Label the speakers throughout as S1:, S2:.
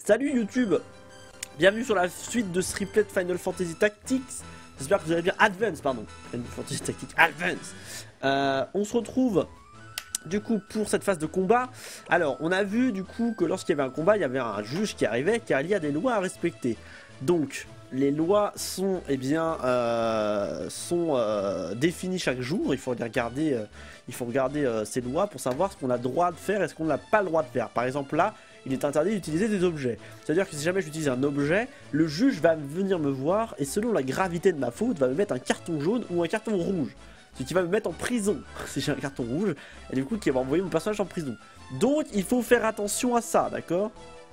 S1: Salut YouTube. Bienvenue sur la suite de ce replay de Final Fantasy Tactics. J'espère que vous allez bien. Advance, pardon. Final Fantasy Tactics Advance. On se retrouve du coup pour cette phase de combat. Alors, on a vu du coup que lorsqu'il y avait un combat, il y avait un juge qui arrivait car il y a des lois à respecter. Donc, les lois sont définies chaque jour. Il faut regarder ces lois pour savoir ce qu'on a le droit de faire et ce qu'on n'a pas le droit de faire. Par exemple là, il est interdit d'utiliser des objets. C'est-à-dire que si jamais j'utilise un objet, le juge va venir me voir et selon la gravité de ma faute, va me mettre un carton jaune ou un carton rouge. Ce qui va me mettre en prison si j'ai un carton rouge et du coup qui va envoyer mon personnage en prison. Donc il faut faire attention à ça, d'accord?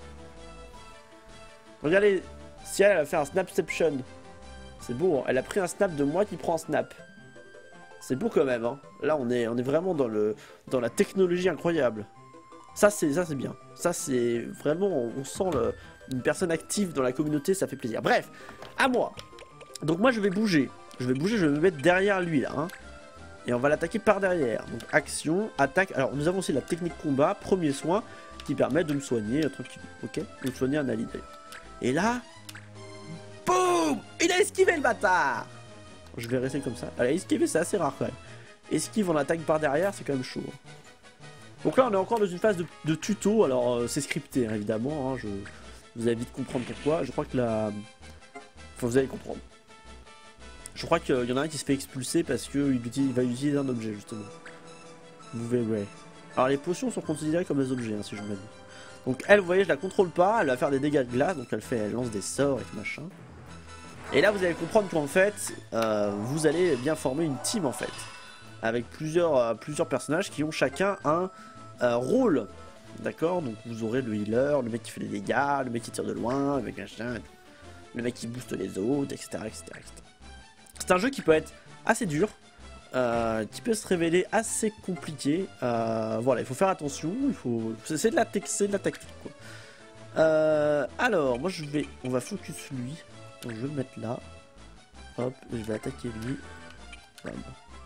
S1: Regardez, si elle a fait un snapception, c'est beau, hein. Elle a pris un snap de moi qui prend un snap. C'est beau quand même, hein. Là on est vraiment dans la technologie incroyable. Ça c'est bien. Ça c'est vraiment, on sent une personne active dans la communauté, ça fait plaisir. Bref, à moi. Donc moi je vais bouger. Je vais me mettre derrière lui là. Hein. Et on va l'attaquer par derrière. Donc action, attaque. Alors nous avons aussi la technique combat, premier soin, qui permet de me soigner tranquille. Ok, de me soigner un allié d'ailleurs. Et là, boum, il a esquivé le bâtard. Je vais rester comme ça. Alors esquiver c'est assez rare quand même. Esquive en attaque par derrière, c'est quand même chaud. Donc là on est encore dans une phase de tuto, alors c'est scripté hein, évidemment, hein, vous allez vite comprendre pourquoi, je crois que la... Enfin vous allez comprendre. Je crois qu'il y en a un qui se fait expulser parce qu'il va utiliser un objet justement. Vous verrez. Alors les potions sont considérées comme des objets hein, si je me dis. Donc elle vous voyez je la contrôle pas, elle va faire des dégâts de glace, donc elle lance des sorts et tout machin. Et là vous allez comprendre qu'en fait, vous allez bien former une team en fait. Avec plusieurs personnages qui ont chacun un rôle, d'accord? Donc vous aurez le healer, le mec qui fait des dégâts, le mec qui tire de loin, le mec machin, le mec qui booste les autres, etc. C'est un jeu qui peut être assez dur, qui peut se révéler assez compliqué. Voilà, il faut faire attention, c'est de la tactique quoi. Alors, moi on va focus lui, donc je vais me mettre là, hop, et je vais attaquer lui. Voilà.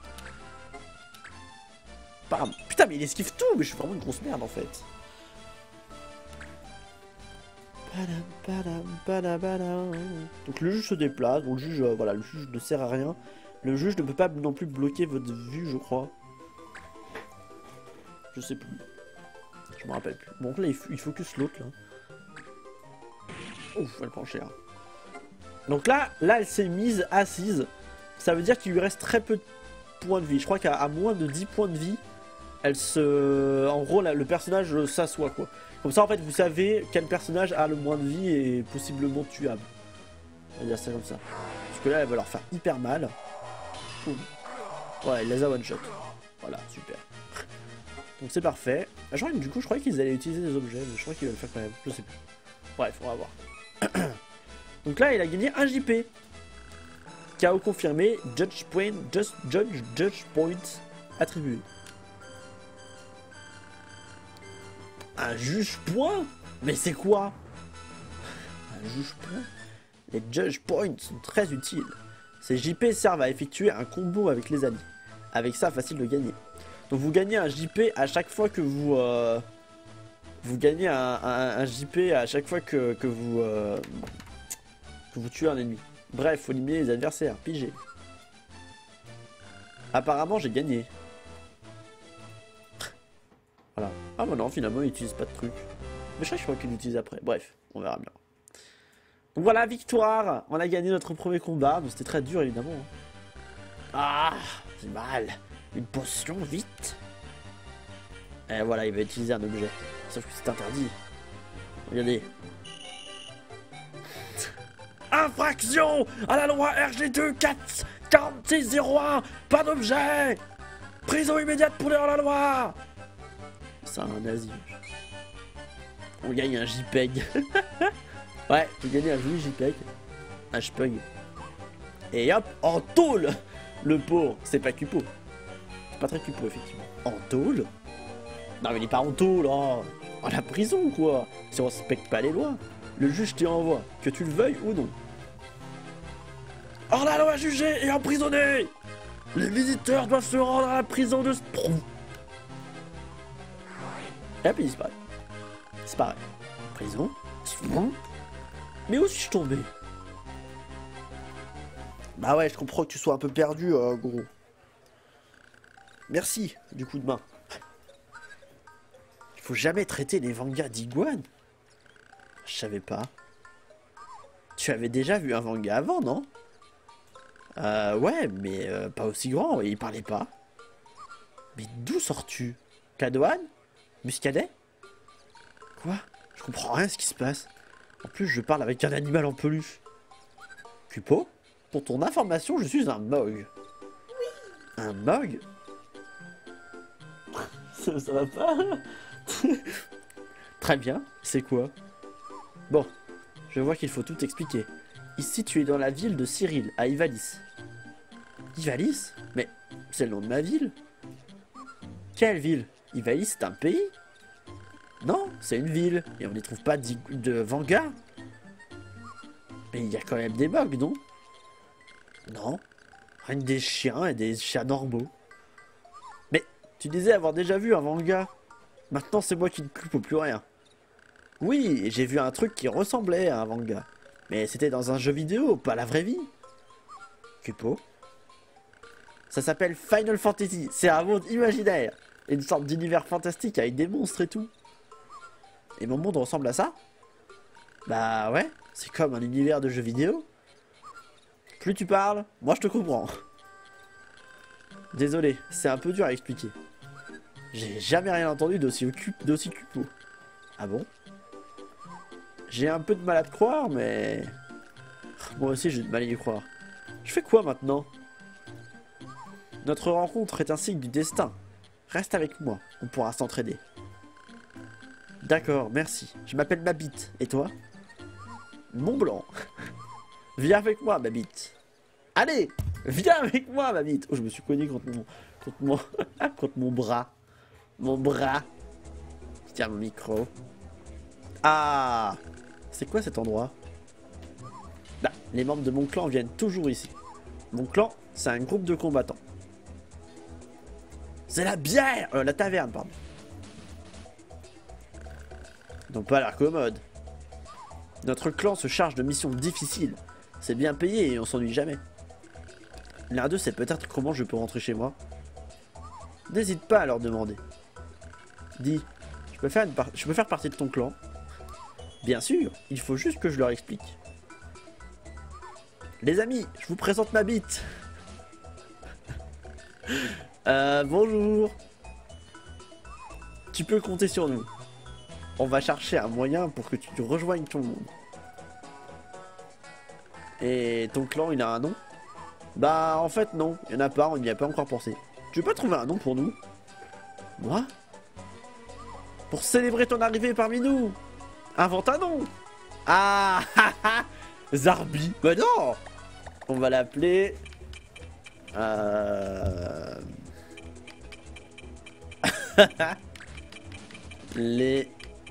S1: Putain mais il esquive tout, mais je suis vraiment une grosse merde en fait. Donc le juge se déplace, donc le juge, voilà, le juge ne sert à rien. Le juge ne peut pas non plus bloquer votre vue je crois. Je sais plus. Je me rappelle plus. Bon là il focus l'autre là. Ouf, elle prend cher. Donc là elle s'est mise assise. Ça veut dire qu'il lui reste très peu de points de vie. Je crois qu'à moins de 10 points de vie, en gros, le personnage s'assoit quoi. Comme ça, en fait, vous savez quel personnage a le moins de vie et possiblement tuable. On va dire ça comme ça. Parce que là, elle va leur faire hyper mal. Ouais, il les a one shot. Voilà, super. Donc c'est parfait. Du coup, je croyais qu'ils allaient utiliser des objets, mais je crois qu'ils vont le faire quand même. Je sais plus. Bref, on va voir. Donc là, il a gagné un JP. KO confirmé. Judge point attribué. Un juge point? Mais c'est quoi? Un juge point? Les judge points sont très utiles. Ces JP servent à effectuer un combo avec les alliés. Avec ça, facile de gagner. Donc vous gagnez un JP à chaque fois que vous... vous gagnez un JP à chaque fois que vous tuez un ennemi. Bref, faut éliminer les adversaires. Pigé. Apparemment, j'ai gagné. Voilà. Ah bah non, finalement, il n'utilise pas de truc. Mais je crois qu'il l'utilise après. Bref, on verra bien. Donc voilà, victoire. On a gagné notre premier combat. Donc c'était très dur, évidemment. Ah, c'est mal. Une potion, vite. Et voilà, il va utiliser un objet. Sauf que c'est interdit. Regardez. Infraction à la loi RG2 4601. Pas d'objet. Prison immédiate pour les hors-la-loi. C'est un nazi. On gagne un JPEG. Ouais, j'ai gagné un joli JPEG. Un JPEG. Et hop, en tôle. Le pot, c'est pas cupo. C'est pas très cupo, effectivement. En tôle? Non, mais il est pas en tôle, oh. En la prison, quoi. Si on respecte pas les lois, le juge t'y envoie, que tu le veuilles ou non. Hors la loi jugé et emprisonné. Les visiteurs doivent se rendre à la prison de Sprou. Et hop, il disparaît. C'est pareil. Prison. Mais où suis-je tombé? Bah ouais, je comprends que tu sois un peu perdu, gros. Merci du coup de main. Il faut jamais traiter les Vangas d'iguane. Je savais pas. Tu avais déjà vu un Vanga avant, non? Ouais, mais pas aussi grand, et il parlait pas. Mais d'où sors-tu? Cadouane? Muscadet? Quoi? Je comprends rien à ce qui se passe. En plus, je parle avec un animal en peluche. Cupo? Pour ton information, je suis un Mog. Un Mog? Ça va pas? Très bien, c'est quoi? Bon, je vois qu'il faut tout expliquer. Ici, tu es dans la ville de Cyril, à Ivalice. Ivalice? Mais c'est le nom de ma ville. Quelle ville? Ivalice, c'est un pays? Non, c'est une ville, et on n'y trouve pas de Vanga. Mais il y a quand même des Mogs, non? Non, rien que des chiens et des chats normaux. Mais tu disais avoir déjà vu un Vanga. Maintenant, c'est moi qui ne coupe plus rien. Oui, j'ai vu un truc qui ressemblait à un Vanga. Mais c'était dans un jeu vidéo, pas la vraie vie. Cupo. Ça s'appelle Final Fantasy. C'est un monde imaginaire. Une sorte d'univers fantastique avec des monstres et tout. Et mon monde ressemble à ça? Bah ouais, c'est comme un univers de jeux vidéo. Plus tu parles, moi je te comprends. Désolé, c'est un peu dur à expliquer. J'ai jamais rien entendu d'aussi cupo. Ah bon? J'ai un peu de mal à te croire, mais... Moi aussi j'ai du mal à y croire. Je fais quoi maintenant? Notre rencontre est un signe du destin. Reste avec moi, on pourra s'entraider. D'accord, merci. Je m'appelle Mabite. Et toi? Mont Blanc. Viens avec moi, Mabite. Allez, viens avec moi, Mabite. Oh, je me suis cogné contre mon bras. Mon bras. Tiens, mon micro. Ah, c'est quoi cet endroit? Bah, les membres de mon clan viennent toujours ici. Mon clan, c'est un groupe de combattants. C'est la bière, la taverne, pardon. Donc pas l'air commode. Notre clan se charge de missions difficiles. C'est bien payé et on s'ennuie jamais. L'un d'eux sait peut-être comment je peux rentrer chez moi. N'hésite pas à leur demander. Dis, je peux faire partie de ton clan? Bien sûr, il faut juste que je leur explique. Les amis, je vous présente Mabite. Bonjour. Tu peux compter sur nous. On va chercher un moyen pour que tu rejoignes ton monde. Et ton clan, il a un nom? Bah, en fait, non. Il n'y en a pas, on n'y a pas encore pensé. Tu veux pas trouver un nom pour nous? Moi? Pour célébrer ton arrivée parmi nous! Invente un nom! Ah! Zarbi! Bah non! On va l'appeler... Les...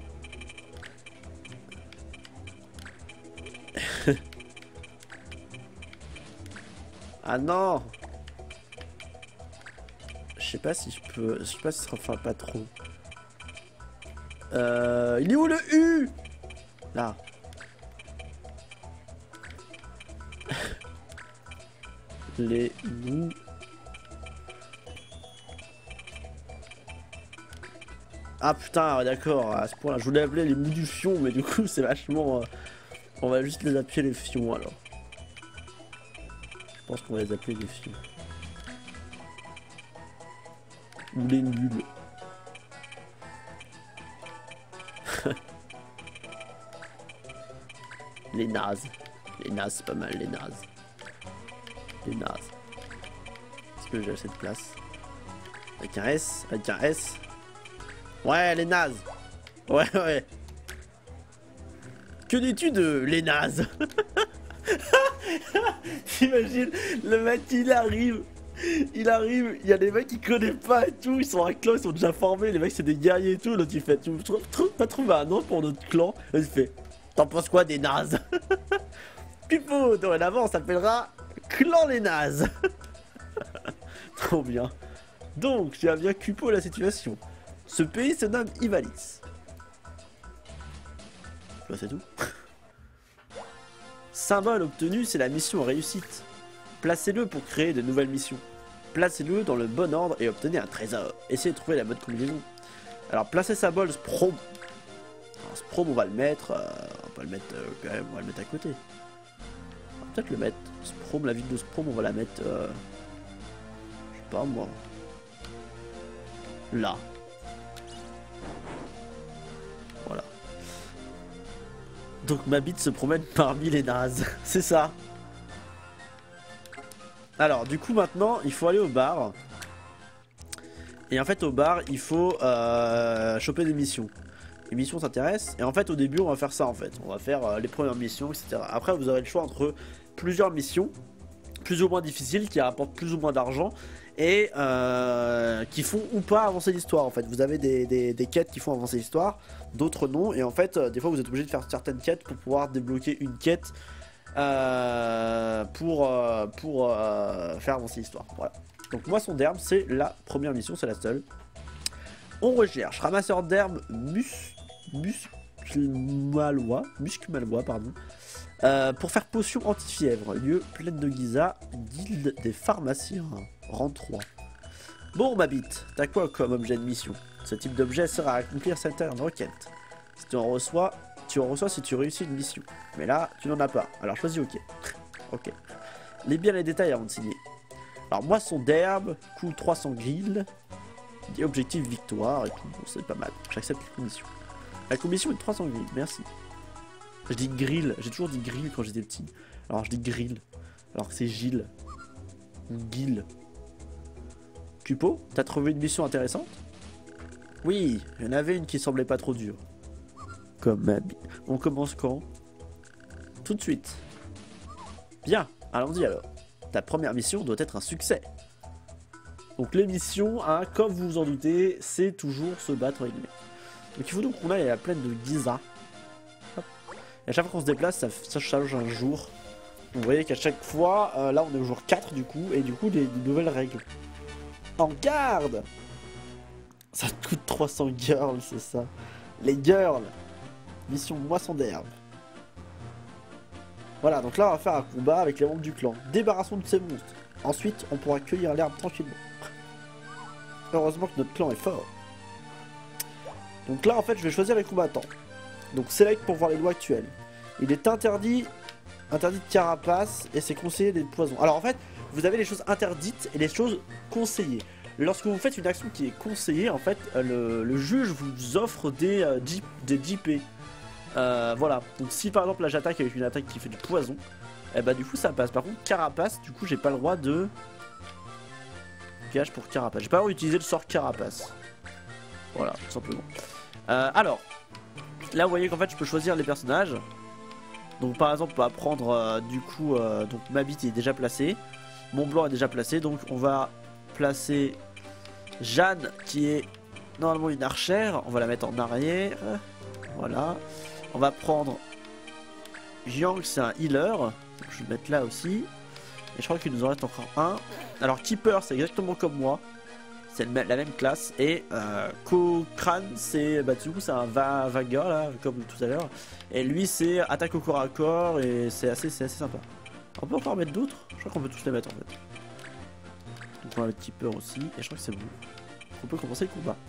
S1: Ah non! Je sais pas si je peux... Je sais pas si ça fera pas trop. Il est où le U? Là. Les loups. Ah putain, ouais, d'accord, à ce point là, je voulais appeler les mous du fion, mais du coup c'est vachement... on va juste les appeler les fions alors. Je pense qu'on va les appeler les fions. Ou les nuls. Les nazes. Les nazes, c'est pas mal, les nazes. Les nazes. Est-ce que j'ai assez de place? Avec un S? Avec un S? Ouais, les nazes. Ouais, ouais. Que dis-tu de les nazes? T'imagines, le mec il arrive, il y a des mecs qui connaissent pas et tout, ils sont un clan, ils sont déjà formés, les mecs c'est des guerriers et tout, l'autre il fait, tu pas trouvé un nom pour notre clan? Il fait, t'en penses quoi des nazes? Pipo, dorénavant on s'appellera Clan les nazes. Trop bien. Donc, j'ai bien Cupo la situation. Ce pays se nomme Ivalice. bah c'est tout. Symbole obtenu, c'est la mission réussite. Placez-le pour créer de nouvelles missions. Placez-le dans le bon ordre et obtenez un trésor. Essayez de trouver la bonne combinaison. Alors placez symbole Sprom. Alors Sprom on va le mettre, quand même, on va le mettre à côté. On va peut-être le mettre. Sprom, la ville de Sprom, on va la mettre, je sais pas moi. Là. Voilà. Donc ma bite se promène parmi les nazes. C'est ça. Alors du coup maintenant il faut aller au bar. Et en fait au bar il faut choper des missions. Les missions s'intéressent. Et en fait au début on va faire ça en fait. On va faire les premières missions, etc. Après vous aurez le choix entre plusieurs missions, plus ou moins difficiles, qui rapportent plus ou moins d'argent. Et qui font ou pas avancer l'histoire en fait. Vous avez des quêtes qui font avancer l'histoire, d'autres non. Et en fait des fois vous êtes obligé de faire certaines quêtes pour pouvoir débloquer une quête pour faire avancer l'histoire. Voilà. Donc moisson d'herbe c'est la première mission, c'est la seule. On recherche ramasseur d'herbe muscmalois, pardon. Pour faire potion anti-fièvre, lieu plein de Giza, guilde des pharmaciens, rang 3. Bon ma bite, t'as quoi comme objet de mission? Ce type d'objet sert à accomplir certaines requêtes. Si tu en reçois si tu réussis une mission. Mais là, tu n'en as pas, alors choisis OK. OK. Lis bien les détails avant de signer. Alors moisson d'herbe, coût 300 grilles, et objectif victoire et tout, bon, c'est pas mal, j'accepte la commission. La commission est de 300 grilles, merci. Je dis grill, j'ai toujours dit grill quand j'étais petit. Alors je dis grill, alors que c'est Gilles. Ou Gil. Cupo, t'as trouvé une mission intéressante? Oui, il y en avait une qui semblait pas trop dure. Comme ma bite. On commence quand? Tout de suite. Bien, allons-y alors. Ta première mission doit être un succès. Donc les missions, hein, comme vous vous en doutez, c'est toujours se battre avec les mecs. Donc il faut donc qu'on aille à la plaine de Giza. Hop. Et à chaque fois qu'on se déplace, ça change un jour. Vous voyez qu'à chaque fois, là on est au jour 4 du coup, et du coup des nouvelles règles. En garde! Ça te coûte 300 girls, c'est ça. Les girls! Mission moisson d'herbe. Voilà, donc là on va faire un combat avec les membres du clan. Débarrassons de ces monstres. Ensuite, on pourra cueillir l'herbe tranquillement. Heureusement que notre clan est fort. Donc là en fait je vais choisir les combattants. Donc select pour voir les lois actuelles. Il est interdit de carapace et c'est conseillé des poisons. Alors en fait vous avez les choses interdites et les choses conseillées. Lorsque vous faites une action qui est conseillée, en fait le juge vous offre des JP. Voilà, donc si par exemple là j'attaque avec une attaque qui fait du poison, et bah du coup ça passe. Par contre carapace, du coup j'ai pas le droit de gage pour carapace. J'ai pas le droit d'utiliser le sort carapace. Voilà, tout simplement. Alors, là vous voyez qu'en fait je peux choisir les personnages. Donc par exemple on va prendre du coup, donc ma bite est déjà placée. Mon blanc est déjà placé, donc on va placer Jeanne qui est normalement une archère. On va la mettre en arrière. Voilà. On va prendre Jiang, c'est un healer. Je vais le mettre là aussi. Et je crois qu'il nous en reste encore un. Alors Keeper c'est exactement comme moi. C'est la même classe. Et Cochrane c'est bah, du coup c'est un vagueur là comme tout à l'heure. Et lui c'est attaque au corps à corps. Et c'est assez sympa. On peut encore mettre d'autres? Je crois qu'on peut tous les mettre en fait. Donc on va mettre Keeper aussi. Et je crois que c'est bon. On peut commencer le combat.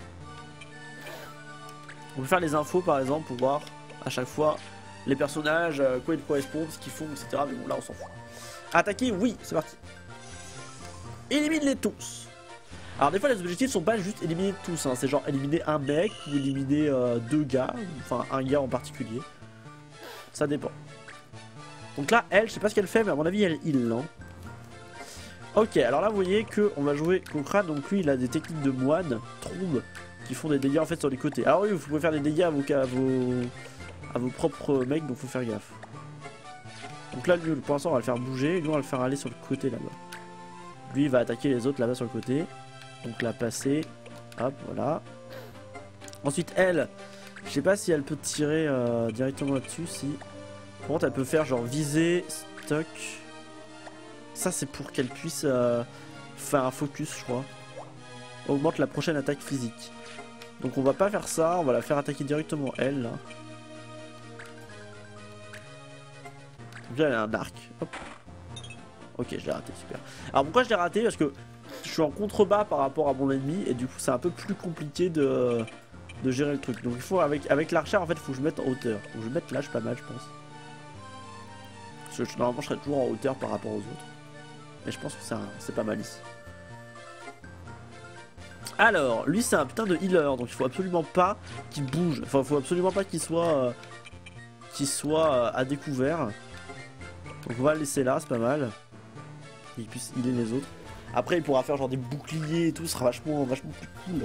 S1: On peut faire les infos par exemple pour voir à chaque fois les personnages, quoi ils correspondent, ce qu'ils font, etc. Mais bon là on s'en fout. Attaquer, oui, c'est parti. Élimine-les tous. Alors des fois les objectifs sont pas juste éliminer tous, hein. C'est genre éliminer un mec ou éliminer deux gars, enfin un gars en particulier. Ça dépend. Donc là elle, je sais pas ce qu'elle fait mais à mon avis elle heal, non? Ok, alors là vous voyez que on va jouer Cochrane, donc lui il a des techniques de moine, troubles, qui font des dégâts en fait sur les côtés. Alors oui, vous pouvez faire des dégâts à vos propres mecs, donc faut faire gaffe. Donc là lui pour l'instant on va le faire bouger, lui on va le faire aller sur le côté là-bas. Lui il va attaquer les autres là-bas sur le côté. Donc la passer, hop voilà. Ensuite elle, je sais pas si elle peut tirer directement là-dessus, si. Par contre elle peut faire genre viser, stock. Ça c'est pour qu'elle puisse faire un focus je crois. Augmente la prochaine attaque physique. Donc on va pas faire ça, on va la faire attaquer directement elle là. Donc là, elle a un arc. Hop. Ok, je l'ai raté, super. Alors pourquoi je l'ai raté? Parce que je suis en contrebas par rapport à mon ennemi et du coup c'est un peu plus compliqué de gérer le truc. Donc il faut avec l'archer en fait il faut que je mette en hauteur. Donc je vais mettre là, je suis pas mal je pense. Parce que normalement je serais toujours en hauteur par rapport aux autres. Mais je pense que c'est pas mal ici. Alors, lui c'est un putain de healer, donc il faut absolument pas qu'il bouge. Enfin il faut absolument pas qu'il soit à découvert. Donc on va le laisser là, c'est pas mal. Et qu'il puisse healer les autres. Après il pourra faire genre des boucliers et tout, ce sera vachement plus cool.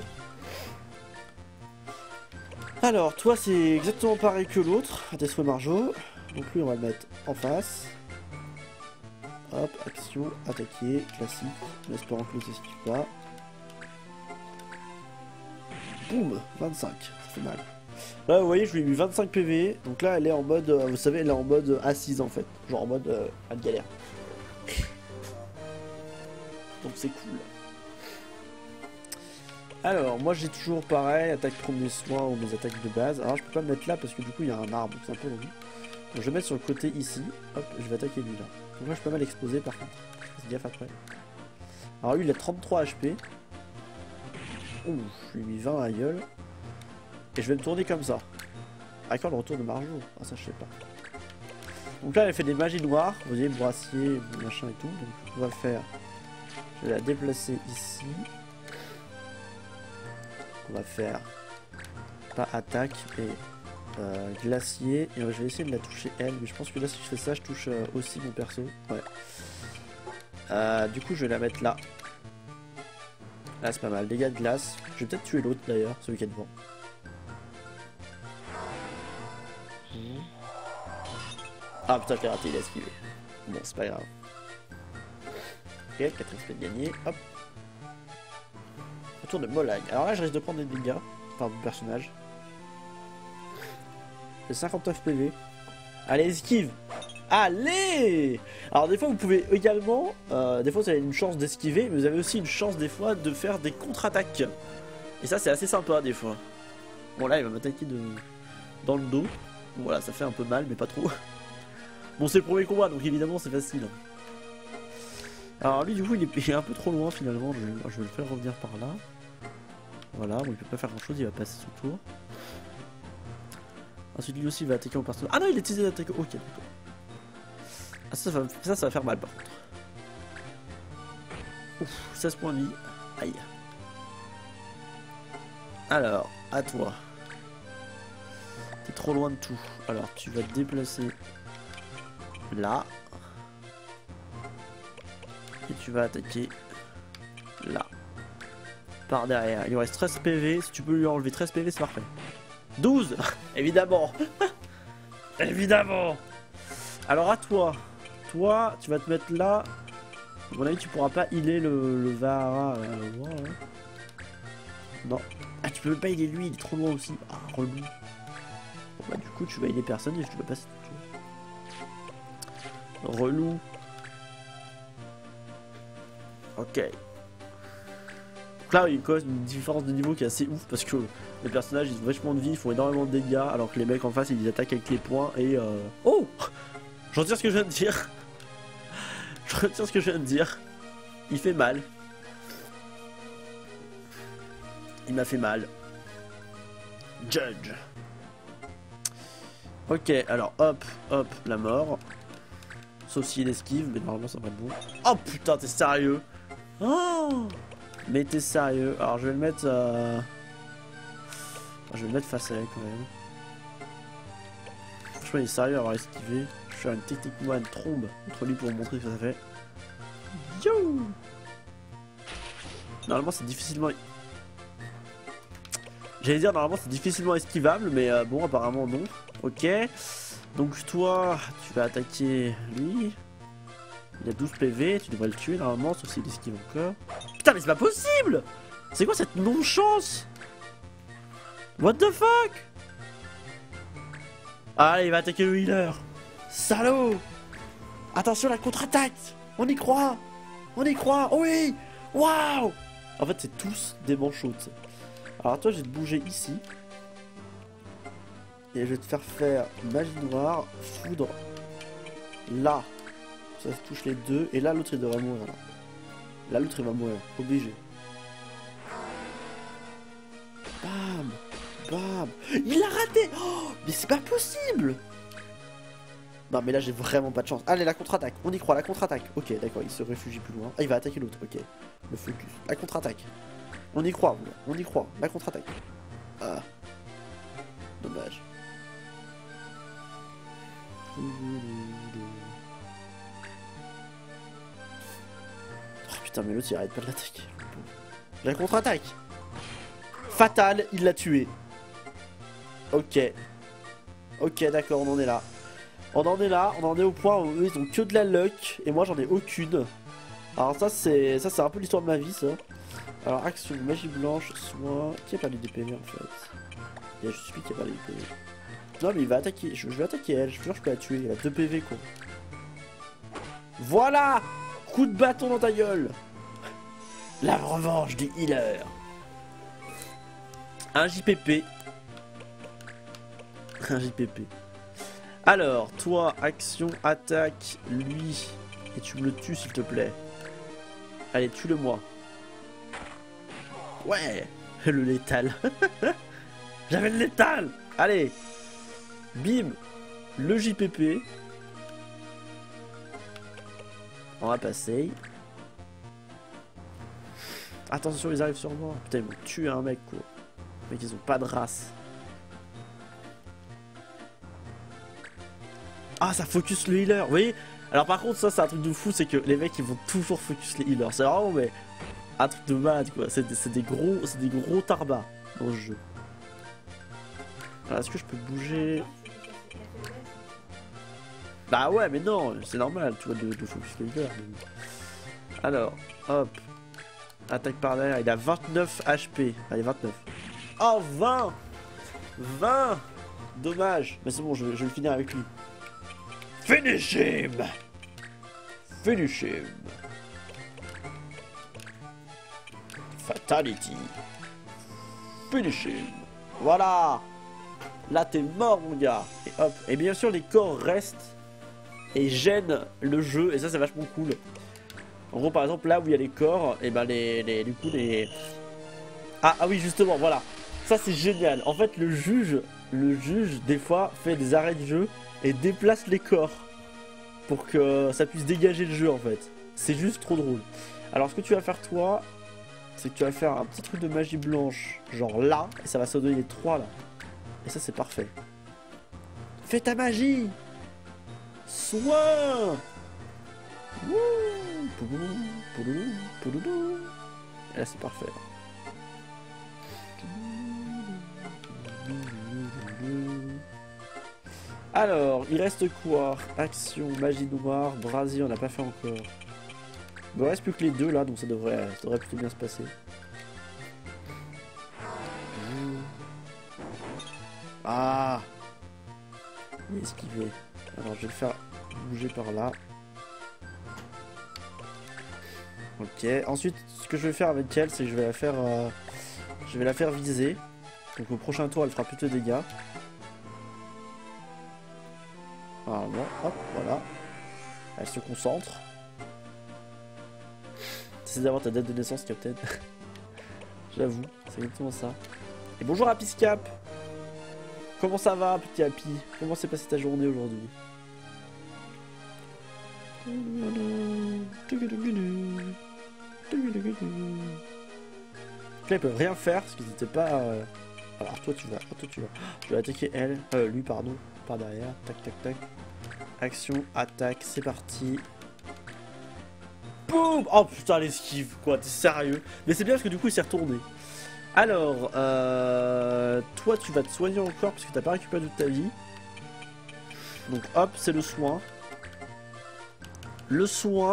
S1: Alors toi c'est exactement pareil que l'autre, à tes souhaits Marjo. Donc lui on va le mettre en face. Hop, action, attaquer, classique, en espérant que l'autre s'esquive pas. Boum, 25, ça fait mal. Là vous voyez je lui ai mis 25 PV, donc là elle est en mode, vous savez elle est en mode assise en fait. Genre en mode elle galère. Donc c'est cool. Alors moi j'ai toujours pareil, attaque premier soin ou mes attaques de base. Alors je peux pas me mettre là parce que du coup il y a un arbre, donc c'est un peu long. Donc je vais mettre sur le côté ici, hop, je vais attaquer lui là. Donc là je peux pas mal l'exposer par contre, fais gaffe après. Alors lui il a 33 HP. Ouh, je lui ai mis 20 à la gueule. Et je vais me tourner comme ça. À quand le retour de Marjo? Ah ça je sais pas. Donc là elle fait des magies noires, vous voyez, brassier, machin et tout. Donc on va faire, je vais la déplacer ici. On va faire pas attaque et glacier. Et je vais essayer de la toucher elle. Mais je pense que là si je fais ça je touche aussi mon perso. Ouais. Du coup je vais la mettre là. Là c'est pas mal. Dégâts de glace. Je vais peut-être tuer l'autre d'ailleurs, celui qui est devant. Ah putain, j'ai raté, il a esquivé. Bon, c'est pas grave. Ok, 4 XP de gagné. Hop. Retour de Molagne. Alors là, je risque de prendre des dégâts. Enfin, mon personnage. J'ai 59 PV. Allez, esquive. Allez. Alors des fois, vous pouvez également... des fois, vous avez une chance d'esquiver, mais vous avez aussi une chance des fois de faire des contre-attaques. Et ça, c'est assez sympa des fois. Bon, là, il va m'attaquer dans le dos. Voilà, ça fait un peu mal, mais pas trop. Bon, c'est le premier combat, donc évidemment, c'est facile. Alors lui, du coup, il est un peu trop loin, finalement. Je vais le faire revenir par là. Voilà, bon, il peut pas faire grand-chose, il va passer son tour. Ensuite, lui aussi, il va attaquer au personnage. Ah non, il a utilisé l'attaque. Ok, d'accord. Ah, ça va faire mal, par contre. Ouf, 16 points de vie. Aïe. Alors, à toi. T'es trop loin de tout. Alors, tu vas te déplacer là. Et tu vas attaquer là. Par derrière. Il lui reste 13 PV. Si tu peux lui enlever 13 PV, c'est parfait. 12 évidemment. Évidemment. Alors, à toi. Toi, tu vas te mettre là. À mon avis, tu pourras pas healer le Vahara. Non. Ah, tu peux même pas healer lui, il est trop loin aussi. Ah, relou. Bon, bah, du coup, tu vas healer personne et je te peux passer tout. Relou. Ok. Donc là, il y a quand même une différence de niveau qui est assez ouf parce que les personnages ils ont vachement de vie, ils font énormément de dégâts alors que les mecs en face ils attaquent avec les poings et Oh, je retire ce que je viens de dire. Je retire ce que je viens de dire. Il fait mal. Il m'a fait mal. Judge. Ok, alors hop, hop, la mort. Sauf s'il esquive, mais normalement ça va être bon. Oh putain, t'es sérieux? Oh, mais t'es sérieux? Alors je vais le mettre... Je vais le mettre face à elle quand même. Franchement il est sérieux à avoir esquivé. Je vais faire une techniquement une trombe contre lui pour vous montrer ce que ça fait. Yo! Normalement c'est difficilement... J'allais dire normalement c'est difficilement esquivable, mais bon apparemment non. Ok. Donc toi, tu vas attaquer lui. Il a 12 PV, tu devrais le tuer normalement, sauf s'il esquive encore. Putain mais c'est pas possible! C'est quoi cette non-chance? What the fuck? Ah il va attaquer le healer. Salaud! Attention la contre-attaque! On y croit! On y croit! Oh oui! Waouh! En fait c'est tous des manchots. Alors toi je vais te bouger ici. Et je vais te faire magie noire, foudre. Là. Ça touche les deux. Et là, l'autre, il devrait mourir. Là, l'autre, il va mourir. Obligé. Bam. Bam. Il a raté. Oh, mais c'est pas possible. Non, mais là, j'ai vraiment pas de chance. Allez, la contre-attaque. On y croit, la contre-attaque. Ok, d'accord, il se réfugie plus loin. Ah, il va attaquer l'autre. Ok. Le focus. La contre-attaque. On y croit, on y croit. La contre-attaque. Ah. Dommage. Oh putain, mais l'autre il arrête pas de l'attaquer. La contre-attaque. Fatal, il l'a tué. Ok. Ok, d'accord, on en est là. On en est là, on en est au point où eux ils ont que de la luck et moi j'en ai aucune. Alors ça c'est un peu l'histoire de ma vie ça. Alors action, magie blanche, soin. Qui a parlé des PV en fait? Il y a juste lui qui a parlé des PV. Non mais il va attaquer, je vais attaquer elle, je peux la tuer, il a 2 PV quoi. Voilà. Coup de bâton dans ta gueule. La revanche des healers. Un JPP. Un JPP. Alors, toi, action, attaque, lui. Et tu me le tues s'il te plaît. Allez, tue-le moi. Ouais. Le létal. J'avais le létal. Allez. Bim. Le JPP. On va passer. Attention, ils arrivent sur moi. Putain, ils vont tuer un mec, quoi. Mais ils ont pas de race. Ah, ça focus le healer, vous voyez. Alors par contre, ça c'est un truc de fou, c'est que les mecs ils vont toujours focus les healers. C'est vraiment mais un truc de malade quoi. C'est des gros tarbas dans ce jeu. Alors est-ce que je peux bouger? Bah ouais, mais non, c'est normal, tu vois, de focus les healers. Alors, hop. Attaque par derrière, il a 29 HP. Allez, 29. Oh, 20. 20. Dommage. Mais c'est bon, je vais le finir avec lui. Finish him! Finish him! Fatality! Finish him! Voilà! Là t'es mort mon gars! Et hop! Et bien sûr les corps restent et gênent le jeu et ça c'est vachement cool. En gros par exemple là où il y a les corps, et ben du coup les... Ah oui justement voilà! Ça c'est génial! En fait le juge des fois fait des arrêts de jeu et déplace les corps pour que ça puisse dégager le jeu en fait. C'est juste trop drôle. Alors ce que tu vas faire toi, c'est que tu vas faire un petit truc de magie blanche, genre là, et ça va se donner les 3 là. Et ça c'est parfait. Fais ta magie. Soin. Et là c'est parfait. Alors, il reste quoi? Action, magie noire, brasier, on n'a pas fait encore. Il ne reste plus que les deux là, donc ça devrait plutôt bien se passer. Ah! Il est esquivé. Alors, je vais le faire bouger par là. Ok. Ensuite, ce que je vais faire avec elle, c'est que je vais la faire viser. Donc au prochain tour, elle fera plus de dégâts. Voilà, hop, voilà. Elle se concentre. C'est d'avoir ta date de naissance, Captain. J'avoue, c'est exactement ça. Et bonjour Happy Scap. Comment ça va, petit Happy? Comment s'est passée ta journée aujourd'hui? Là, ils peuvent rien faire parce qu'ils n'étaient pas... Alors toi tu vas, je vais attaquer elle, lui pardon, par derrière, tac tac tac. Action, attaque, c'est parti. Boum! Oh putain l'esquive quoi, t'es sérieux? Mais c'est bien parce que du coup il s'est retourné. Alors, toi tu vas te soigner encore parce que t'as pas récupéré toute ta vie. Donc hop, c'est le soin. Le soin.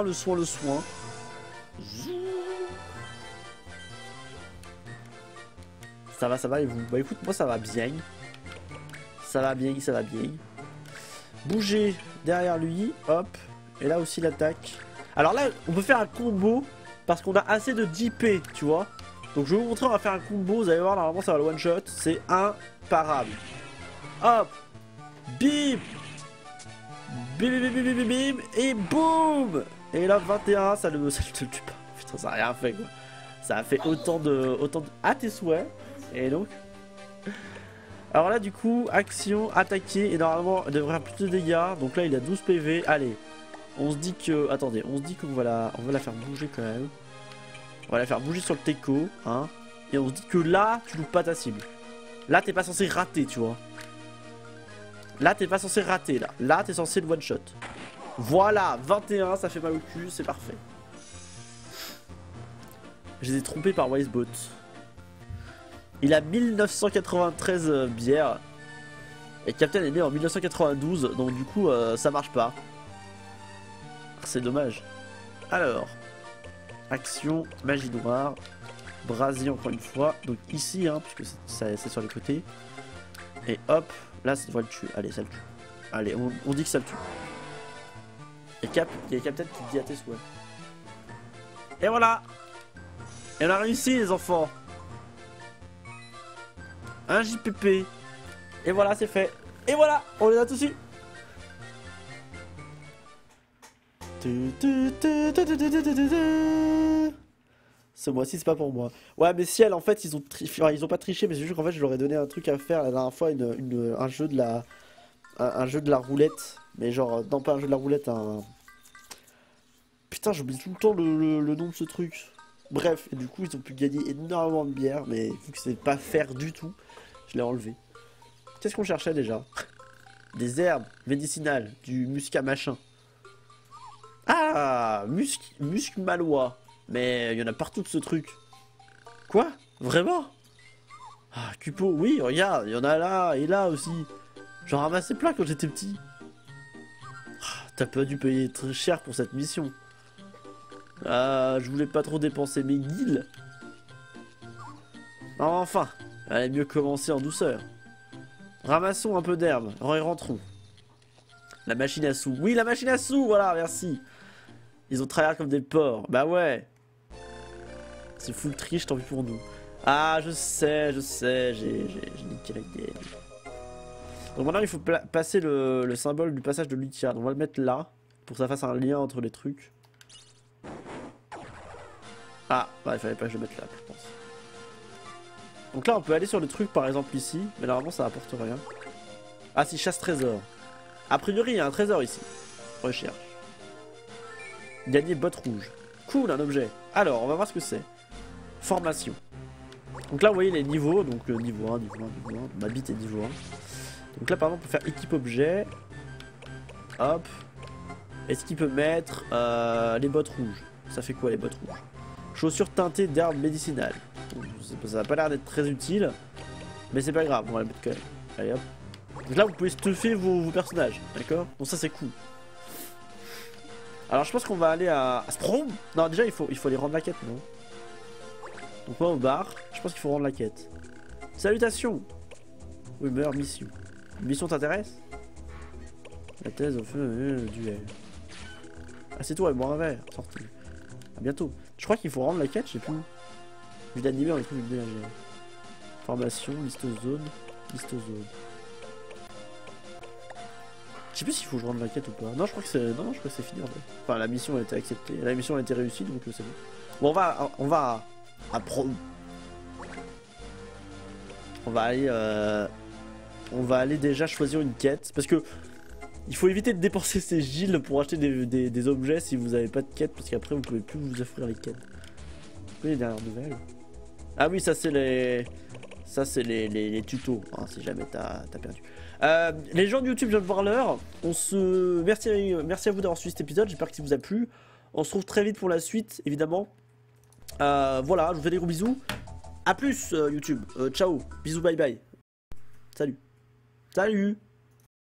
S1: Ça va et vous? Bah écoute, moi ça va bien. Ça va bien. Bouger derrière lui, hop. Et là aussi l'attaque. Alors là, on peut faire un combo parce qu'on a assez de 10p, tu vois. Donc je vais vous montrer, on va faire un combo. Vous allez voir, normalement ça va le one shot. C'est imparable. Hop. Bip. Bim bim bim bim bim bim. Et boum. Et là 21, ça ne le tue pas. Putain, ça a rien fait quoi. Ça a fait autant de... à tes souhaits. Et donc... Alors là du coup, action, attaquer. Et normalement, il devrait avoir plus de dégâts. Donc là, il a 12 PV. Allez. On se dit que... Attendez, on se dit qu'on va la faire bouger quand même. On va la faire bouger sur le teco. Hein. Et on se dit que là, tu loupes pas ta cible. Là, t'es pas censé rater, tu vois. Là, t'es pas censé rater, là. Là, t'es censé le one-shot. Voilà, 21, ça fait mal au cul, c'est parfait. Je les ai trompés par Wisebot. Il a 1993 bières. Et Captain est né en 1992, donc du coup, ça marche pas. C'est dommage. Alors, action, magie noire, brasier encore une fois. Donc ici, hein, puisque c'est sur les côtés. Et hop, là, ça doit le tuer. Allez, ça le tue. Allez, on dit que ça le tue. Et il y a Captain qui dit à tes souhaits. Et voilà. Et on a réussi, les enfants. Un JPP. Et voilà, c'est fait. Et voilà, on les a tous eu. Ce mois-ci, c'est pas pour moi. Ouais, mais Ciel, en fait, ils ont pas triché, mais c'est juste qu'en fait, je leur ai donné un truc à faire la dernière fois, un jeu de la roulette. Mais genre, non, pas un jeu de la roulette, Putain, j'oublie tout le temps le nom de ce truc. Bref, et du coup, ils ont pu gagner énormément de bière, mais vu que c'est pas faire du tout, je l'ai enlevé. Qu'est-ce qu'on cherchait déjà? Des herbes médicinales, du muscat machin. Ah, musc malois. Mais il y en a partout de ce truc. Quoi? Vraiment? Ah, Cupo, oui, regarde, il y en a là et là aussi. J'en ramassais plein quand j'étais petit. Ah, t'as pas dû payer très cher pour cette mission. Ah, je voulais pas trop dépenser mes guilds. Enfin, allait mieux commencer en douceur. Ramassons un peu d'herbe, et rentrons. La machine à sous. Oui, la machine à sous, voilà, merci. Ils ont tryhard comme des porcs. Bah ouais. C'est full triche, tant pis pour nous. Ah, je sais, j'ai niqué la game. Donc maintenant, il faut passer le symbole du passage de Lucia. Donc on va le mettre là, pour que ça fasse un lien entre les trucs. Ah, bah, il fallait pas que je le mette là, je pense. Donc là, on peut aller sur le truc, par exemple, ici. Mais normalement, ça apporte rien. Ah, si, chasse-trésor. A priori, il y a un trésor ici. Recherche. Gagner botte rouge. Cool, un objet. Alors, on va voir ce que c'est. Formation. Donc là, vous voyez les niveaux. Donc niveau 1, niveau 1, niveau 1. Ma bite est niveau 1. Donc là, par exemple, on peut faire équipe objet. Hop. Est-ce qu'il peut mettre les bottes rouges? Ça fait quoi, les bottes rouges? Chaussures teintées d'herbes médicinales. Ça n'a pas l'air d'être très utile. Mais c'est pas grave, on va la mettre quand même. Allez hop. Donc là, vous pouvez stuffer vos personnages. D'accord? Donc ça, c'est cool. Alors je pense qu'on va aller à Sprong. Non, déjà il faut aller rendre la quête, non? Donc moi au bar, je pense qu'il faut rendre la quête. Salutations. Rumeur, mission. Mission t'intéresse? La thèse au feu, duel. Ah c'est toi et moi un verre, sorti. A bientôt. Je crois qu'il faut rendre la quête, je sais plus. Vu d'animer, on les trouve une formation, liste zone, liste zone. Je sais plus s'il faut que je rende la quête ou pas. Non, je crois que c'est. Non, je crois que c'est fini en fait. Enfin, la mission a été acceptée. La mission a été réussie, donc c'est bon. Bon, on va aller déjà choisir une quête parce que il faut éviter de dépenser ses gilles pour acheter des objets si vous n'avez pas de quête parce qu'après vous pouvez plus vous offrir les quêtes. Les dernières nouvelles. Ah oui, ça c'est les tutos, hein, si jamais t'as perdu. Les gens de YouTube, je viens de voir l'heure. Merci à vous d'avoir suivi cet épisode. J'espère qu'il vous a plu. On se retrouve très vite pour la suite, évidemment. Voilà, je vous fais des gros bisous. A plus YouTube. Ciao. Bisous, bye bye. Salut. Salut.